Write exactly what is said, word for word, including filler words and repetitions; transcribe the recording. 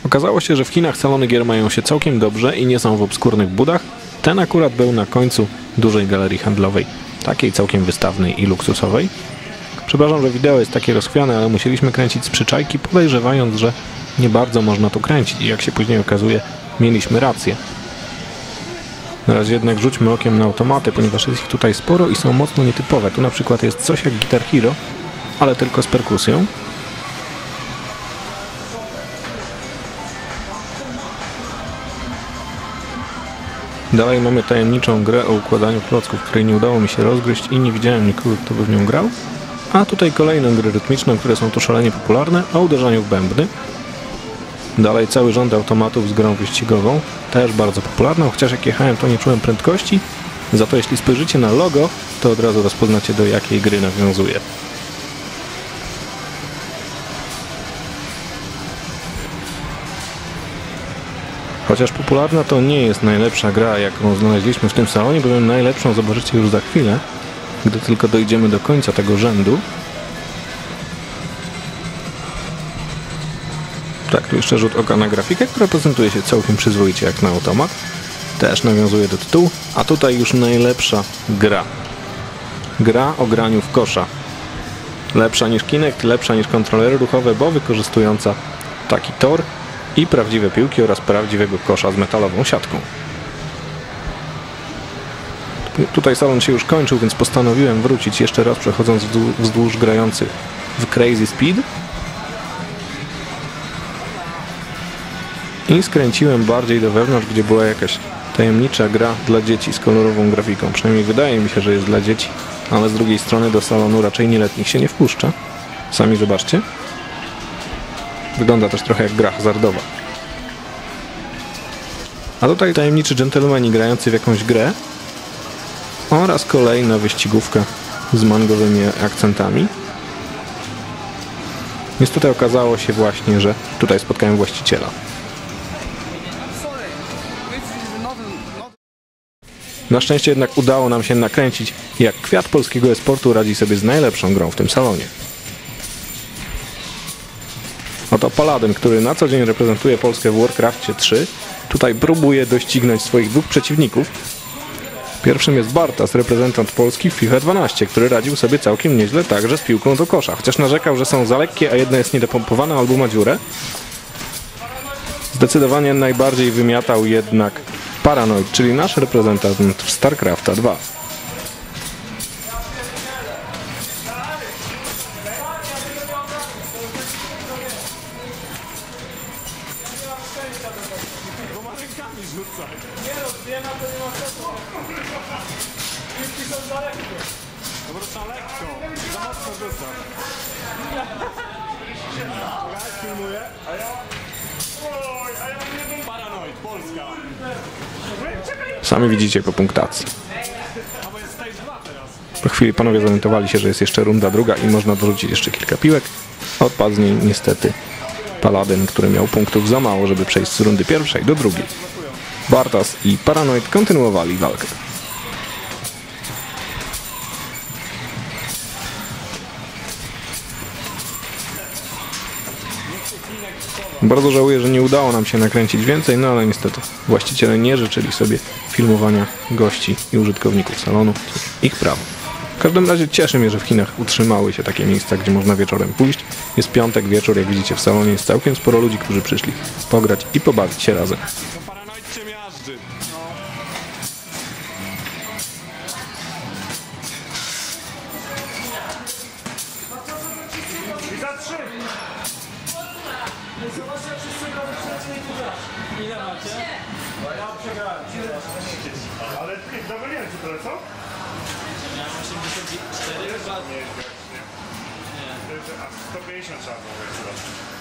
Okazało się, że w Chinach salony gier mają się całkiem dobrze i nie są w obskurnych budach. Ten akurat był na końcu dużej galerii handlowej, takiej całkiem wystawnej i luksusowej. Przepraszam, że wideo jest takie rozchwiane, ale musieliśmy kręcić z przyczajki, podejrzewając, że nie bardzo można tu kręcić i jak się później okazuje, mieliśmy rację. Na razie jednak rzućmy okiem na automaty, ponieważ jest ich tutaj sporo i są mocno nietypowe. Tu na przykład jest coś jak Guitar Hero, ale tylko z perkusją. Dalej mamy tajemniczą grę o układaniu klocków, której nie udało mi się rozgryźć i nie widziałem nikogo, kto by w nią grał. A tutaj kolejne gry rytmiczne, które są tu szalenie popularne, o uderzaniu w bębny. Dalej cały rząd automatów z grą wyścigową, też bardzo popularną, chociaż jak jechałem, to nie czułem prędkości. Za to jeśli spojrzycie na logo, to od razu rozpoznacie, do jakiej gry nawiązuje. Chociaż popularna to nie jest najlepsza gra, jaką znaleźliśmy w tym salonie, bowiem najlepszą zobaczycie już za chwilę, gdy tylko dojdziemy do końca tego rzędu. Tak, tu jeszcze rzut oka na grafikę, która prezentuje się całkiem przyzwoicie jak na automat. Też nawiązuje do tytułu, a tutaj już najlepsza gra. Gra o graniu w kosza. Lepsza niż Kinect, lepsza niż kontrolery ruchowe, bo wykorzystująca taki tor i prawdziwe piłki oraz prawdziwego kosza z metalową siatką. Tutaj salon się już kończył, więc postanowiłem wrócić jeszcze raz, przechodząc wzdłuż grających w Crazy Speed. I skręciłem bardziej do wewnątrz, gdzie była jakaś tajemnicza gra dla dzieci z kolorową grafiką. Przynajmniej wydaje mi się, że jest dla dzieci, ale z drugiej strony do salonu raczej nieletnich się nie wpuszcza. Sami zobaczcie. Wygląda też trochę jak gra hazardowa. A tutaj tajemniczy dżentelmeni grający w jakąś grę oraz kolejna wyścigówka z mangowymi akcentami. Niestety okazało się właśnie, że tutaj spotkałem właściciela. Na szczęście jednak udało nam się nakręcić, jak kwiat polskiego e-sportu radzi sobie z najlepszą grą w tym salonie. Oto Paladyn, który na co dzień reprezentuje Polskę w Warcraftie trzy, tutaj próbuje doścignąć swoich dwóch przeciwników. Pierwszym jest Bartas, reprezentant Polski w FIFA dwanaście, który radził sobie całkiem nieźle także z piłką do kosza, chociaż narzekał, że są za lekkie, a jedna jest niedopompowana albo ma dziurę. Zdecydowanie najbardziej wymiatał jednak Paranoid, czyli nasz reprezentant w StarCrafta dwa. Sami widzicie po punktacji. Po chwili panowie zorientowali się, że jest jeszcze runda druga i można dorzucić jeszcze kilka piłek. Odpadł z niej niestety Paladyn, który miał punktów za mało, żeby przejść z rundy pierwszej do drugiej. Bartas i Paranoid kontynuowali walkę. Bardzo żałuję, że nie udało nam się nakręcić więcej, no ale niestety właściciele nie życzyli sobie filmowania gości i użytkowników salonu. Ich prawo. W każdym razie cieszy mnie, że w Chinach utrzymały się takie miejsca, gdzie można wieczorem pójść. Jest piątek wieczór, jak widzicie w salonie jest całkiem sporo ludzi, którzy przyszli pograć i pobawić się razem. Ile macie? Ja przegrałem. Ale dobra, nie wiem, czy tyle co? Miałem osiemdziesiąt cztery chyba. Nie, nie. A sto pięćdziesiąt trzeba było.